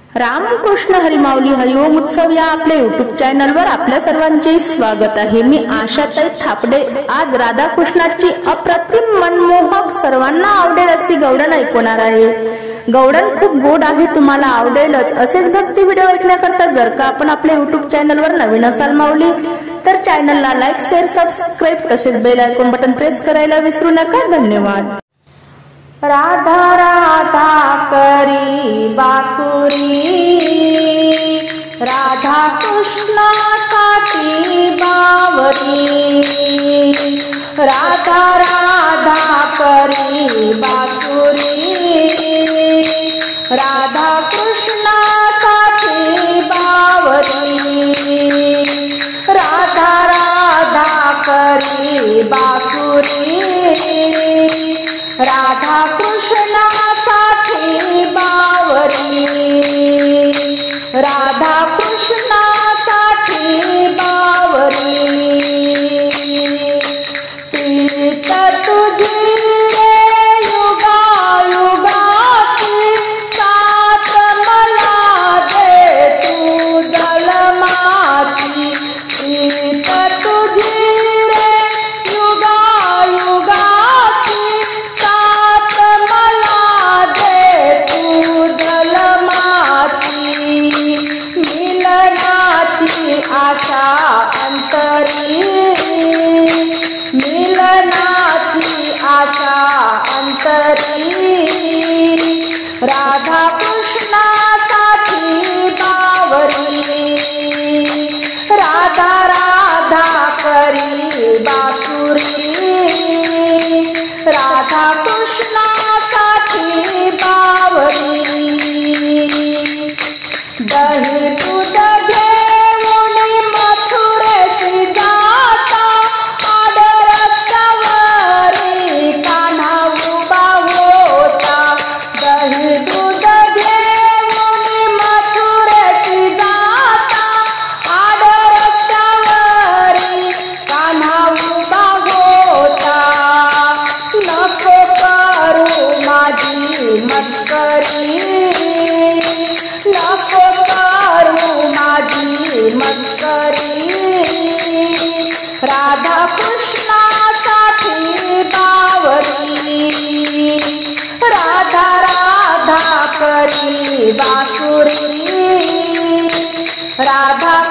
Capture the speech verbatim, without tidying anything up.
रामकृष्ण हरी माऊली हरिओम उत्सव या आपल्या युट्यूब चॅनलवर आपल्या सर्वांचे स्वागत आहे। मी आशाताई थापडे आज राधाकृष्णाची अप्रतिम मनमोहक सर्वांना आवडेल अशी गवळण ऐकवणार आहे। गवळण खूप गोड आहे, तुम्हाला आवडेलच। असेच भक्ती व्हिडिओ ऐकण्याकरता जर का आपण आपल्या युट्यूब चॅनलवर नवीन असाल माऊली तर चॅनलला लाईक शेअर सबस्क्राइब तसेच बेल आयकॉन बटन प्रेस करायला विसरू नका। धन्यवाद। राधा राधा करी बासुरी, राधा कृष्णासाठी बावरी। राधा राधा करी बासुरी, राधा कृष्णासाठी बावरी। राधा राधा करी बासुरी, राधा कृष्णासाठी बावरी। राधा कृष्णासाठी बावरी। प्रीत तुझी रे युगा युगाची, साथ मला दे तू जलमाची। प्रीत तुझी रे युगा युगाची, आशा अंतरी, मिलनाची आशा अंतरी। राधा कृष्णासाठी बावरी, राधा राधा करी बासुरी। राधा कृष्णासाठी बावरी। दही दूध मस्करी, नको करू माझी मस्करी। राधा कृष्णासाठी बावरी, राधा राधा करी बासुरी। राधा